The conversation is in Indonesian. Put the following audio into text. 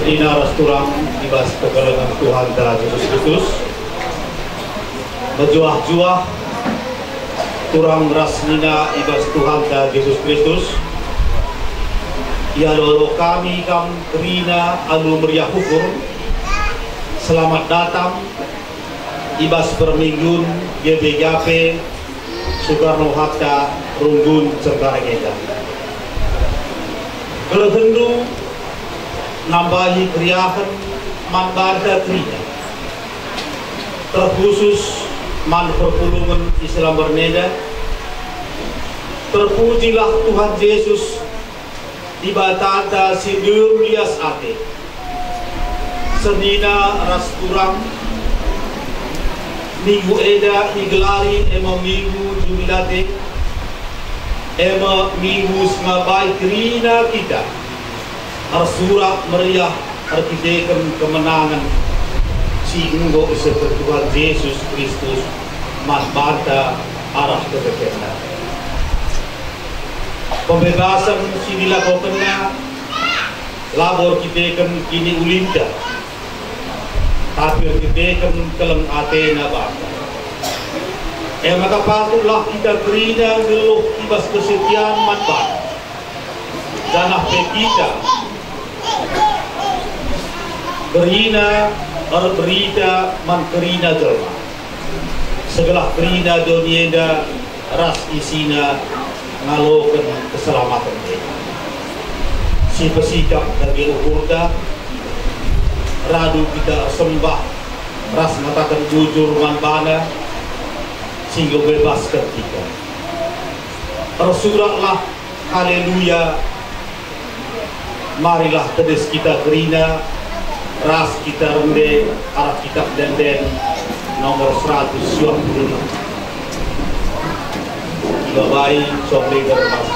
Ina rasturang ibas kegelengan Tuhan darah Yesus Kristus. Berjuah-juah turang rasnina ibas Tuhan darah Yesus Kristus. Ya lolo kami kam kerina alu meriah hukum. Selamat datang ibas perminggun GBGP Soekarno Hatta Runggun Cengkarengeda. Kelehendu nambahi kriahan man bada krida terkhusus man perpulungan Islam berneda. Terpujilah Tuhan Yesus di batata sidum lias ate senina ras kurang minggu eda igelari ema minggu jubilate ema minggu semabai krina kita arsura meriah arkiteken kemenangan si enggo seperti Tuhan Yesus Kristus matbata arah kebenaran. Pembebasan si dilakukannya labor kiteken kini ulinda tapi kiteken keleng atena bata. Maka patutlah kita kerina geluh ibas kesetiaan matbata danah kita berina berita man kerina jelma segala kerina donieda ras isina ngalokan keselamatan mereka si pesikap dari ukurda radu kita sembah ras matakan jujur man bana sehingga bebas ketika tersuratlah haleluya. Marilah tedes kita kerina ras kita rende arah kitab denden nomor 125 babai sok leader mas